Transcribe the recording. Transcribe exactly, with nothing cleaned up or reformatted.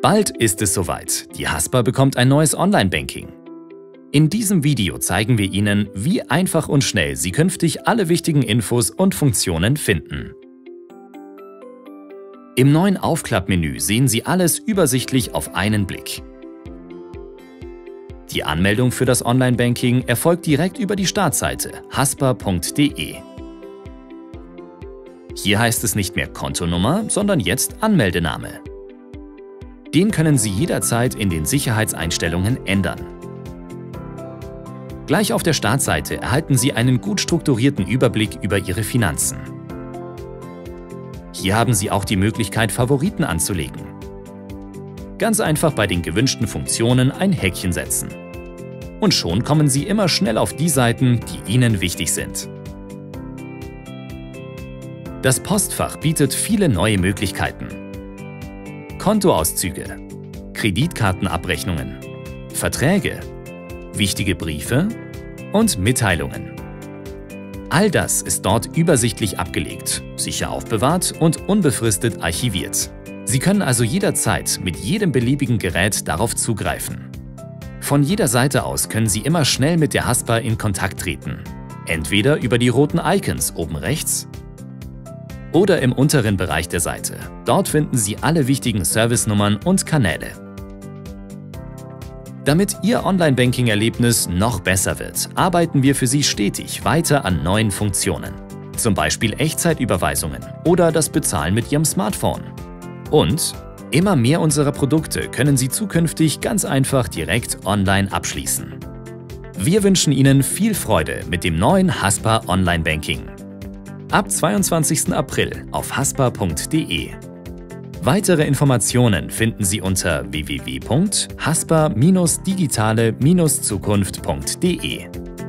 Bald ist es soweit. Die Haspa bekommt ein neues Online-Banking. In diesem Video zeigen wir Ihnen, wie einfach und schnell Sie künftig alle wichtigen Infos und Funktionen finden. Im neuen Aufklappmenü sehen Sie alles übersichtlich auf einen Blick. Die Anmeldung für das Online-Banking erfolgt direkt über die Startseite haspa punkt de. Hier heißt es nicht mehr Kontonummer, sondern jetzt Anmeldename. Den können Sie jederzeit in den Sicherheitseinstellungen ändern. Gleich auf der Startseite erhalten Sie einen gut strukturierten Überblick über Ihre Finanzen. Hier haben Sie auch die Möglichkeit, Favoriten anzulegen. Ganz einfach bei den gewünschten Funktionen ein Häkchen setzen. Und schon kommen Sie immer schnell auf die Seiten, die Ihnen wichtig sind. Das Postfach bietet viele neue Möglichkeiten. Kontoauszüge, Kreditkartenabrechnungen, Verträge, wichtige Briefe und Mitteilungen. All das ist dort übersichtlich abgelegt, sicher aufbewahrt und unbefristet archiviert. Sie können also jederzeit mit jedem beliebigen Gerät darauf zugreifen. Von jeder Seite aus können Sie immer schnell mit der Haspa in Kontakt treten. Entweder über die roten Icons oben rechts oder im unteren Bereich der Seite. Dort finden Sie alle wichtigen Servicenummern und Kanäle. Damit Ihr Online-Banking-Erlebnis noch besser wird, arbeiten wir für Sie stetig weiter an neuen Funktionen. Zum Beispiel Echtzeitüberweisungen oder das Bezahlen mit Ihrem Smartphone. Und immer mehr unserer Produkte können Sie zukünftig ganz einfach direkt online abschließen. Wir wünschen Ihnen viel Freude mit dem neuen Haspa Online-Banking. Ab zweiundzwanzigsten April auf haspa punkt de. Weitere Informationen finden Sie unter w w w punkt haspa Bindestrich digitale Bindestrich zukunft punkt de.